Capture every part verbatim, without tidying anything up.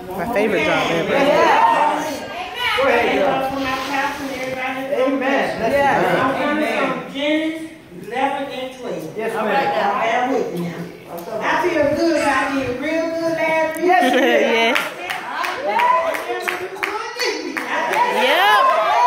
My favorite job ever. Yeah. Go ahead, girl. For my pastor and everybody. Amen. Yeah. I'm coming from Genesis eleven and twelve. Yes, ma'am. Now, bear with me now. I feel good. I did a real good last week. Yes, Yes. Yep.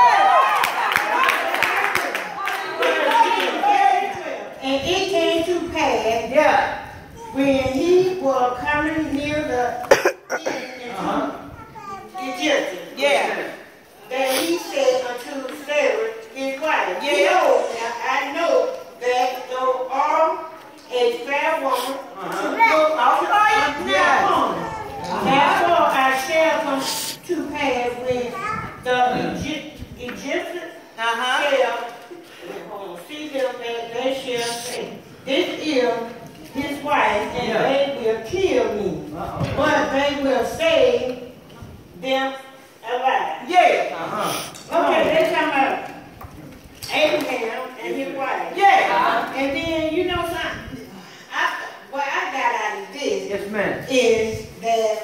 And it came to pass, yeah, when he was coming near the uh-huh. Egyptian, yeah, that he said unto Sarah, his wife, yeah, I know that thou art a fair woman, uh-huh. Therefore I shall come to pass when the Egypt, Egyptians uh-huh. shall see them, that they shall say, this is his wife, and yeah. they will kill me, uh-oh. But they will save them alive. Yeah. Uh-huh. Okay, they're talking about Abraham and his wife. Yeah. Uh-huh. And then, you know something? I, what I got out of this yes, ma'am. Is that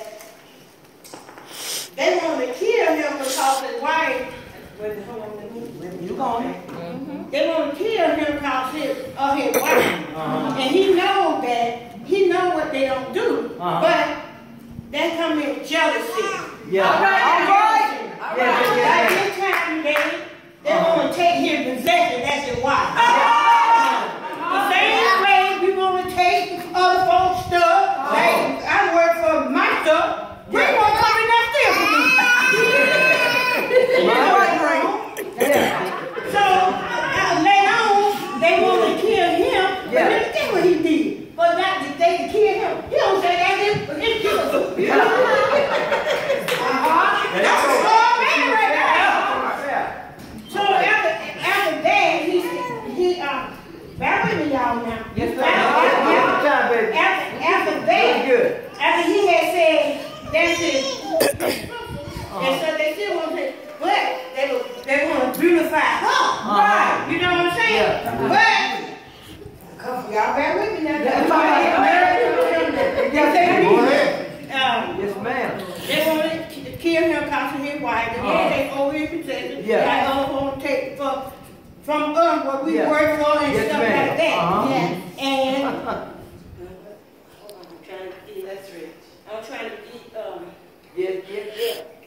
they want to kill him because his wife, you going? Mm-hmm. They want to kill him because his, of his wife. Uh-huh. And he knows that, he knows what they don't do. Uh-huh. But they come in jealousy. Yeah. All right. All right. All right. Yeah, yeah, yeah. By this time, they, they uh-huh. want to take his possession. That's his wife. Uh-huh. The same way we want to take other folks' stuff. Uh-huh. Like, I work for my stuff. We yeah. want to come in that still for me. Yeah. So, uh, later on, they want to kill him, yeah. But look at what he did. But not that they can kill him. He don't say that him, but he kills him. Uh-huh. That's a small man right there. So after, after that, he, he um, bear with me y'all now. Yes, sir. After, after, after, after that, after he had said, that's it. Uh-huh. And so they still want to, but they, they want to beautify her. Uh-huh. Right. You know what I'm saying? Yeah. But, y'all bear with me now. That's all right. Um, yes, ma'am. They want to kill him because of his wife. They want to take over his possession. Yeah. Like us want to take from, from us what we yeah. work for and yes, stuff like that. Uh-huh. Yeah. And, hold on, I'm trying to get, that's right. I'm trying to get, um, yeah, yeah, yeah.